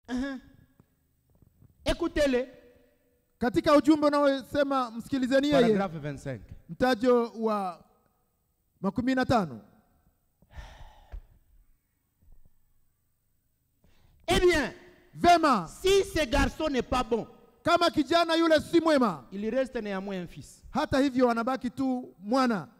Écoutez-le. Katika ujumbe unaosema msikilizeni yeye. Paragraphe 25. Mtajo wa 15. Eh bien, Vema, si ce garçon n'est pas bon, kama kijana yule si mwema, il reste néanmoins un fils. hata hivyo anabaki tu mwana.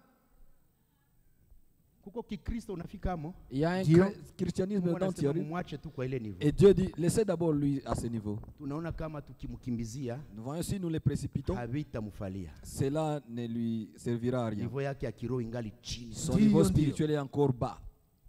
Kuko kikristo unafika mo? Il y a un christianisme dans Thierry. Et Dieu dit, laissez d'abord lui à ce niveau. Tunaona kama tukimkimbizia, Nous voyons si nous les précipitons, havitamfalia. cela ne lui servira à rien. Niveau yake ya kiroho ingali chini. Son niveau spirituel est encore bas.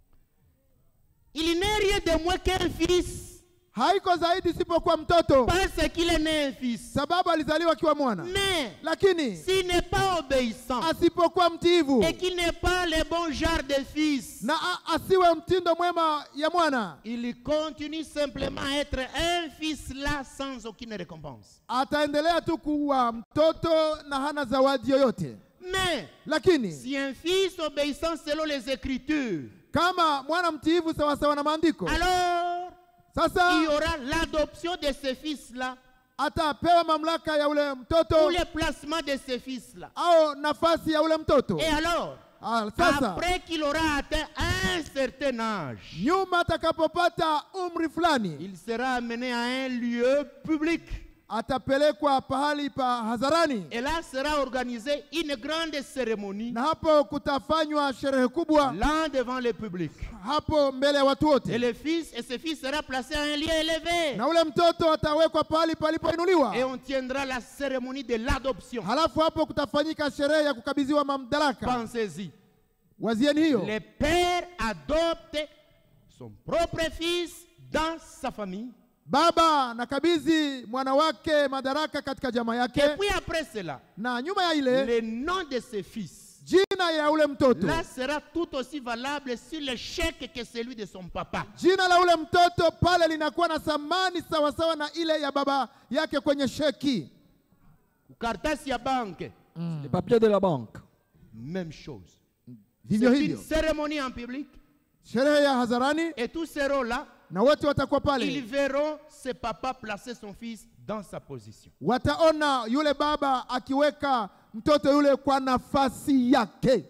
Il n'est rien de moins qu'un fils. Haiko zaidi sipokuwa mtoto, Parce qu'il est né un fils. sababu alizaliwa akiwa mwana. Mais Lakini s'il n'est pas obéissant asipokuwa mtiivu et qu'il n'est pas le bon genre de fils, na asiwe mtindo mwema ya mwana, il continue simplement à être un fils là sans aucune récompense. ataendelea tu kuwa mtoto na hana zawadi yoyote. Mais Lakini si un fils obéissant selon les Écritures, kama mwana mtiivu sawa sawa na maandiko, alors il y sasa aura l'adoption de ce fils-là atapewa mamlaka ya ule ou mtoto le placement de ce fils-là. au nafasi ya ule mtoto. Et alors, Sasa après qu'il aura atteint un certain âge, nyuma atakapopata umri fulani, il sera amené à un lieu public. atapelekwa pahali pa hadharani, Et là sera organisée une grande cérémonie, na hapo kutafanywa sherehe kubwa, là devant le public. hapo mbele ya watu Et wote, le fils et ce fils sera placé à un lieu élevé. na ule mtoto atawekwa pahali palipoinuliwa. Et on tiendra la cérémonie de l'adoption. Halafu hapo kutafanyika sherehe ya kukabidhiwa mamlaka. Pensez-y. Wazieni hiyo. Le père adopte son propre fils dans sa famille. Baba nakabidhi mwana wake madaraka katika jamaa Et yake, puis après cela, na nyuma ya ile le nom de ce fils jina ya ule mtoto, là sera tout aussi valable sur le chèque que celui de son papa. jina la ule mtoto pale linakuwa na thamani sawa sawa na ile ya baba yake kwenye sheki. Karatasi ya banque, Les papiers de la banque. même chose. Vivyo C'est une hivyo cérémonie en public sherehe ya hadharani, et tous seront là. na wote watakuwa Ils pale, verront ce papa placer son fils dans sa position. wataona yule baba akiweka mtoto yule kwa nafasi yake.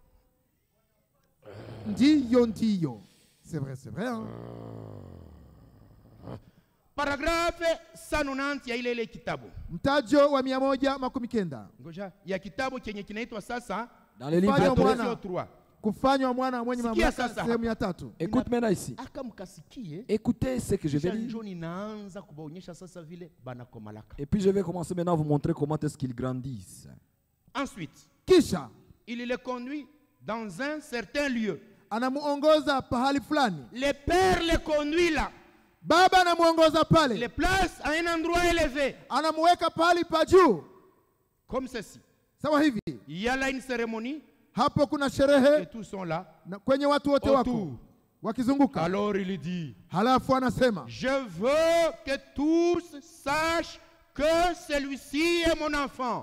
Ndiyo, c'est vrai hein? Paragraphe 190 ya ile kitabu. Mtajo wa 119. Ngoja ya kitabu chenye kinaitwa sasa Dans les livres Fanya de mwana. Torah. Adoration 3. Kufanywa mwana mwenye Sikia mamlaka sasa. sehemu ya 3. Écoute maintenant ici. Aka mkasikie. Écoutez ce que je vais Kisha dire. njo ninaanza kubaonyesha sasa vile banakomalaka. Et puis je vais commencer maintenant à vous montrer comment est-ce qu'ils grandissent. Ensuite, Kisha il le conduit dans un certain lieu. anamuongoza pahali fulani. Le père le conduit là. Baba anamuongoza Le pale, place à un endroit élevé. anamuweka pahali pa juu. Comme ceci. Sawa hivi, Il y a là une cérémonie hapo kuna et sherehe tous sont là. na kwenye watu wote Autour. wako wakizunguka. Alors il dit, Halafu anasema, je veux que tous sachent que celui-ci est mon enfant.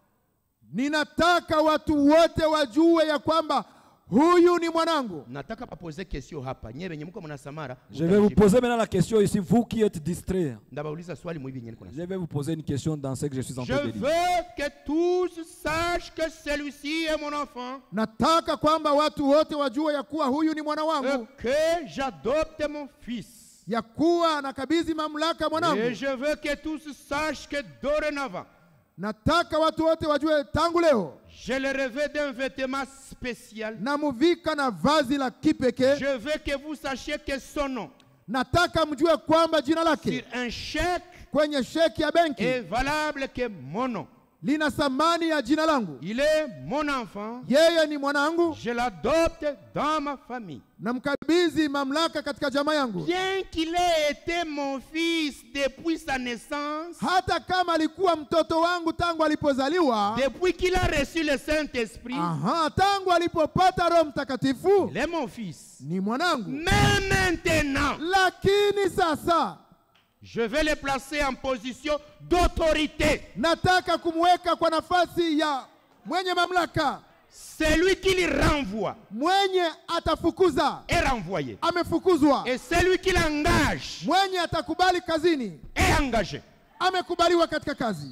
ninataka watu wote wajue ya kwamba huyu ni mwanangu. Nataka papoze question hapa. Nyewe wenye mko mna Samara. Je vais vous poser maintenant la question ici, vous qui êtes distraits. Ndabauliza swali mwibi nyenye kuna. Je vais vous poser une question dans ce que je suis en Je train de dire. veux que tous sachent que celui-ci est mon enfant. Nataka kwamba watu wote wajue ya kuwa huyu ni mwana Et wangu, que j'adopte mon fils. ya kuwa nakabidhi mamlaka Et mwanangu. je veux que tous sachent que dorénavant, Nataka watu wote wajue tangu leo je le revêt d'un vêtement spécial. namuvika na vazi la kipekee. Je veux que vous sachiez que son nom Nataka mjue kwamba jina sur lake un chèque kwenye sheki ya benki est valable que mon nom. lina thamani ya jina langu. Il est mon enfant. Yeye ni mwanangu, Je l'adopte dans ma famille. namkabidhi mamlaka katika jamaa yangu. Bien qu'il ait été mon fils depuis sa naissance, Hata kama alikuwa mtoto wangu tangu alipozaliwa, depuis qu'il a reçu le Saint-Esprit, tangu alipopata Roho Mtakatifu, il est mon fils. ni mwanangu. Mais maintenant, Lakini sasa je vais le placer en position d'autorité. nataka kumweka kwa nafasi ya mwenye mamlaka. Celui qui le renvoie mwenye atafukuza est renvoyé. amefukuzwa, Et celui qui l'engage mwenye atakubali kazini est engagé. amekubaliwa katika kazi.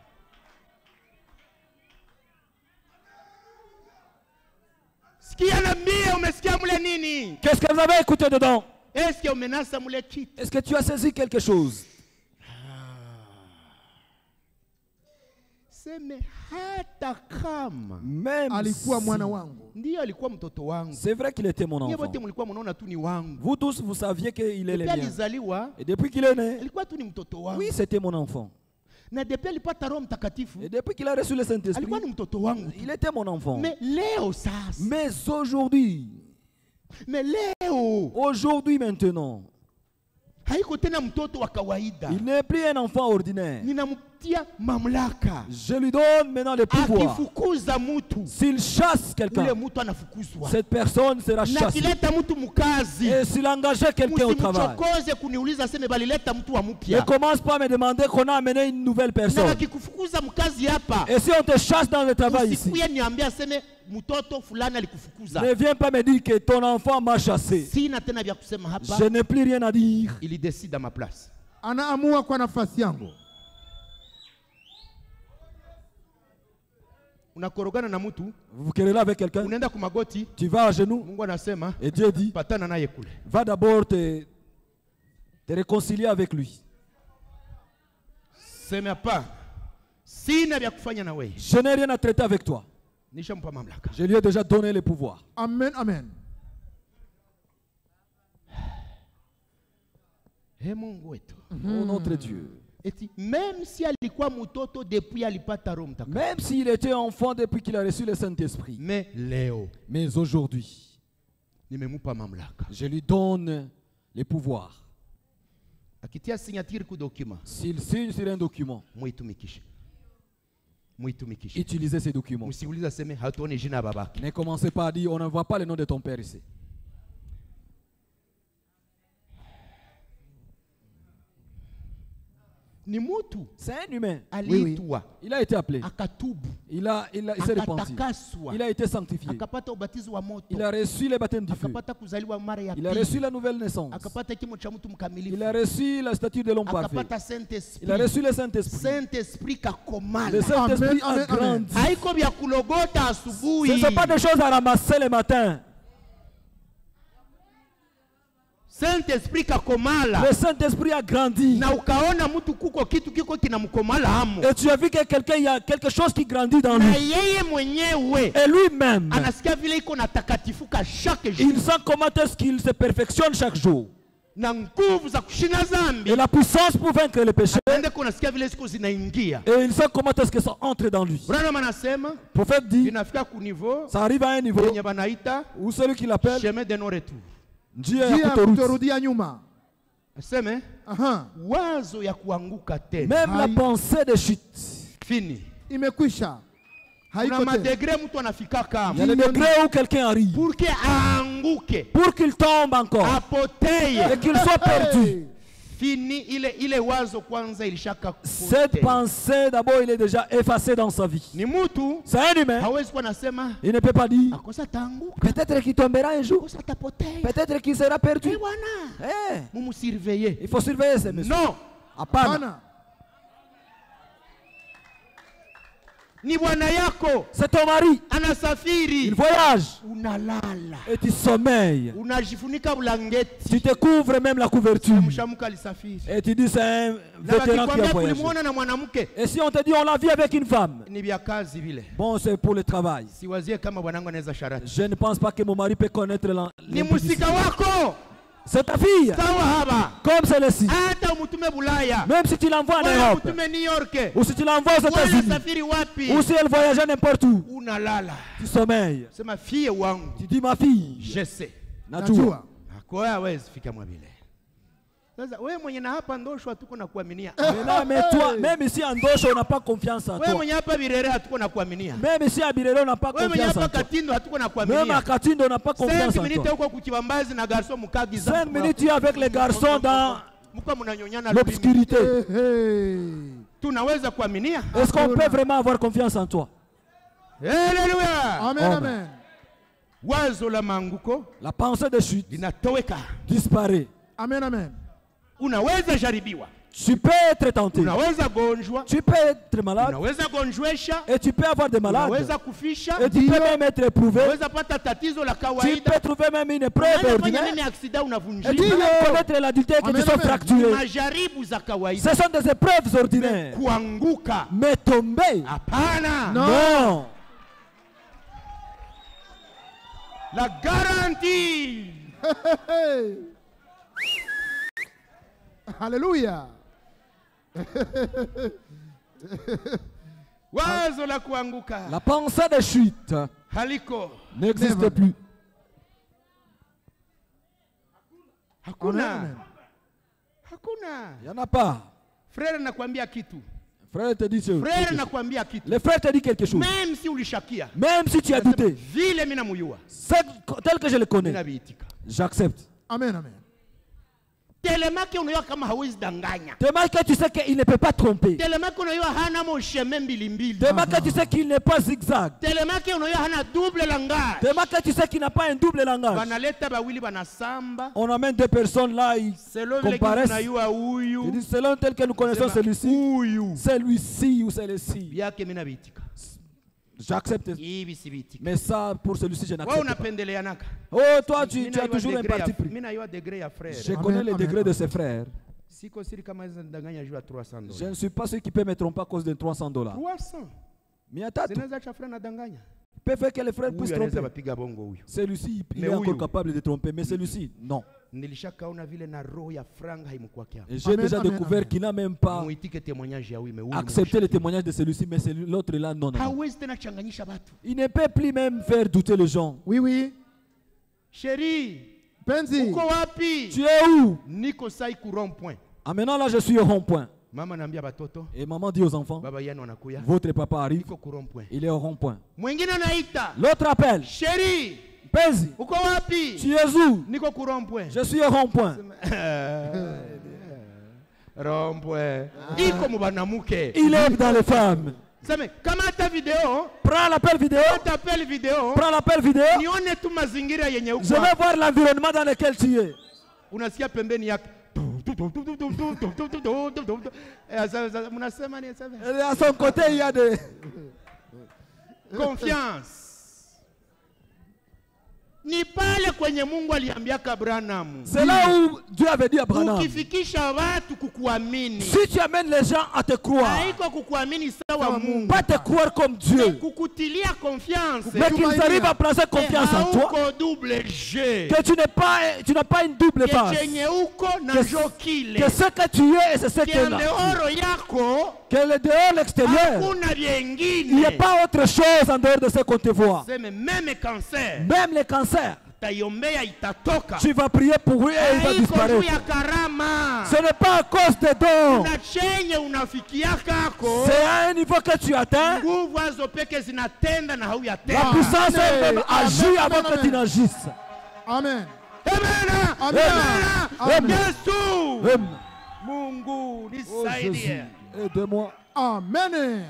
Qu'est-ce que vous avez écouté dedans? Est-ce que tu as saisi quelque chose? Même alikuwa mwana wangu. C'est vrai qu'il était mon enfant. Vous tous, vous saviez qu'il est le mien. Et depuis qu'il est né, oui, c'était mon enfant. Et depuis qu'il a reçu le Saint-Esprit, il était mon enfant. Mais aujourd'hui, aujourd'hui maintenant, il n'est plus un enfant ordinaire. Je lui donne maintenant le pouvoir. S'il chasse quelqu'un, cette personne sera chassée. Et s'il engageait quelqu'un au travail, ne commence pas à me demander qu'on a amené une nouvelle personne. Et si on te chasse dans le travail ici, ne viens pas me dire que ton enfant m'a chassé. Je n'ai plus rien à dire. Il décide à ma place. Anaamua kwa nafasi yangu. Vous querellez avec quelqu'un, tu vas à genoux et Dieu dit, va d'abord te réconcilier avec lui. Je n'ai rien à traiter avec toi. Je lui ai déjà donné le pouvoir. Amen, amen. Oh notre Dieu. Même s'il était enfant depuis qu'il a reçu le Saint-Esprit, mais aujourd'hui, je lui donne les pouvoirs. S'il signe sur un document, utilisez ces documents. Ne commencez pas à dire on ne voit pas le nom de ton père ici. C'est un humain. Oui. Il a été appelé. Il s'est repenti. Il a été sanctifié. Il a reçu le baptême du feu. Il a reçu la nouvelle naissance. Il a reçu la statue de l'homme parfait. Il a reçu le Saint-Esprit. Le Saint-Esprit a grandi. Ce ne sont pas des choses à ramasser le matin. Le Saint-Esprit a grandi. Et tu as vu que quelqu'un, il y a quelque chose qui grandit dans lui. Et lui-même, il sent comment est-ce qu'il se perfectionne chaque jour. Et la puissance pour vaincre le péché. Et il sent comment est-ce que ça entre dans lui. Le prophète dit, ça arrive à un niveau où celui qui l'appelle njia ya kutorudia nyuma. Même la pensée de chute fini. Imekwisha. Il y a le degré où quelqu'un arrive pour qu'il tombe encore et qu'il soit perdu. Cette pensée d'abord il est déjà effacée dans sa vie. C'est un humain. Il ne peut pas dire peut-être qu'il tombera un jour, peut-être qu'il sera perdu. Il faut surveiller ces messieurs. Non. C'est ton mari. Il voyage. Et tu sommeilles. Tu te couvres même la couverture. Et tu dis c'est un vétéran qui a voyagé. Et si on te dit on la vit avec une femme, bon c'est pour le travail. Je ne pense pas que mon mari peut connaître l'impudicité. C'est ta fille. Comme celle-ci. Même si tu l'envoies en Europe, ou si tu l'envoies aux États-Unis, ou si elle voyage n'importe où, tu sommeilles. C'est ma fille. Tu dis ma fille. Je sais. Najua. Mais toi, même ici en Ndosho, on n'a pas confiance en toi. Même ici à Birere, on n'a pas confiance en toi. Même à Katindo, on n'a pas confiance en toi. 5 minutes, tu es avec les garçons dans l'obscurité. Est-ce qu'on peut vraiment avoir confiance en toi? Haleluya. Amen, amen. Wazo la maanguko La pensée de chute linatoweka. disparaît. Amen, amen. Unaweza jaribiwa. Tu peux être tenté. Unaweza gonjwa. Tu peux être malade. Unaweza gonjwesha. Et tu peux avoir des malades. Unaweza kufisha. Et tu peux même être éprouvé. Unaweza pata tatizo la Tu kawaida. peux trouver même une épreuve ordinaire. Nini accident unavunjika. Tu peux connaître l'adultère que tu sois fracturé. Majaribu za kawaida. Ce sont des épreuves ordinaires. Kuanguka. Mais tomber. Hapana. Non. La garantie. Alléluia. Wazo la kuanguka. La pensée de chute Haliko. n'existe plus. Hakuna. Amen. Hakuna. Il n'y en a pas. Frère nakwambia kitu. Frère te dit quelque Frère chose. nakwambia kitu. Le frère te dit quelque chose. Même si ulishakia. Même si tu as douté, Vile mina muyua. tel que je le connais, Mina biitika. j'accepte. Amen, amen. Tellement que unajua kama hawezi danganya. Tellement que tu sais qu'il ne peut pas tromper. Tellement que unajua hana mo chemin mbili. Tellement que tu sais qu'il n'est pas zigzag. Tellement que unajua hana double langage. Tellement que tu sais qu'il n'a pas un double langage. Banaleta bawili banasamba. On amène deux personnes là, ils Selon vile comparaissent. unajua huyu. Ils disent selon tel que nous connaissons celui-ci, Huyu. celui-ci ou celle-ci. Yake mina biitika. J'accepte. Hivi si biitika. Mais ça, pour celui-ci, je Wewe n'accepte pas. unapendeleanaka. Oh, toi, tu as toujours un parti pris. Mina yua degré ya frère. Je connais les Amen, degrés amen. de ses frères. Siko siri kama hizo ndanganya juu ya $300. Je ne suis pas celui qui peut me tromper à cause de $300. 300. Miatatu. Zinaweza cha frère nadanganya. Peut faire que les frères puissent Huyu anaweza tromper. bapiga bongo huyu. Celui-ci, il Mais est encore huyu. capable de tromper, mais celui-ci, non. Nilishakaona vile na roho ya franga haimkuwake hapo. Et j'ai Amen, déjà amen, découvert amen. qu'il n'a même pas Muitike témoignage ya huyu mais huyu. accepté le témoignage de celui-ci, mais l'autre là, non, non. Hawezi tena changanyisha watu. Il ne peut plus même faire douter les gens. Oui, oui. Chérie, Penzi. uko wapi? Tu es où? Niko sai ku rond point. Ah, maintenant là, je suis au rond-point. Mama naambia batoto, Et maman dit aux enfants, baba yenu anakuya. votre papa arrive, Niko ku rond point. il est au rond-point. Mwingine anaita, L'autre appelle, chérie, Penzi, uko wapi? tu es où? Niko ku rond point. Je suis au rond-point. Rond point. Iko mubanamuke. Il est dans les femmes. Sema kama ta video, Prends l'appel vidéo, t'appelle vidéo. prends l'appel vidéo. Nione tu mazingira yenye uko. Je vais voir l'environnement dans lequel tu es. Unasikia pembeni yake. Mnasema ni sasa. Et à son côté, il y a des... Confiance. Ni pale kwenye Mungu aliambiaka Abraham. C'est là où Dieu avait dit à Abraham, Ukifikisha watu kukuamini. si tu amènes les gens à te croire, Haiko kukuamini sawa Mungu. pas te croire comme Dieu, Kukutilia confiance. mais qu'ils arrivent à placer confiance en toi, Hauko double G. que tu n'as pas une double face, Chenye uko na que jokile. ce que tu es et c'est ce que Kiende là, oro yako. que le dehors, l'extérieur, Hakuna il n'y a vyengine. pas autre chose en dehors de ce qu'on te voit. Seme même cancer. Même les cancers, Taiombea itatoka. tu vas prier pour eux et il va Haiko juu disparaître. ya karama. Ce n'est pas à cause des dons, Na chenye unafikiakako. c'est à un niveau que tu atteins. Nguvu hazo peke zinatenda na La hauyatenda. puissance elle-même agit Amen, avant amen, que tu n'agisses. Amen. Amen. Amen. Amen. Yesu. Amen. Mungu Oh Jésus, nisaidie. aide-moi. Amen.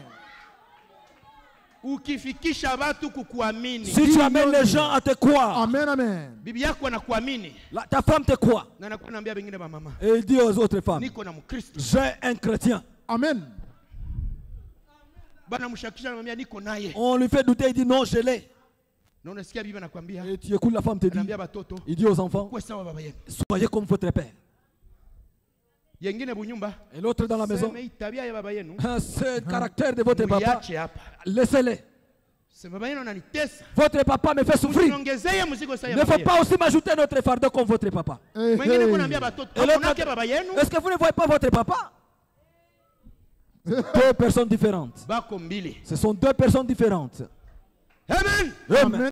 Ukifikisha watu kukuamini. Si tu amènes les gens à te croire, Amen, amen. Bibi yako anakuamini. ta femme te croit. Na anakuwa naambia wengine ba mama. Et il dit aux autres femmes, Niko na Mkristo. j'ai un chrétien. Amen. Bana mshakisha anamwambia niko naye. On lui fait douter, il dit non, je l'ai. Na unasikia bibi anakuambia. Et tu écoutes la femme te dit, Anaambia batoto. il dit aux enfants, Kwa sawa baba yenu. soyez comme votre père. Yengine bunyumba. Et l'autre dans la maison, Sema hii tabia ya baba yenu. c'est le caractère de votre papa. Muiache hapa. Laissez-les. Sema baba yenu ananitesa. Votre papa me fait souffrir. Niongezee mzigo sasa ya Ne baba faut yenu. pas aussi m'ajouter notre fardeau comme votre papa. Hey, Mwingine hey. kunaambia batoto. Et l'autre, Unake baba yenu. est-ce que vous ne voyez pas votre papa? Deux personnes différentes. Bako mbili. Ce sont deux personnes différentes. Amen. Amen. Amen.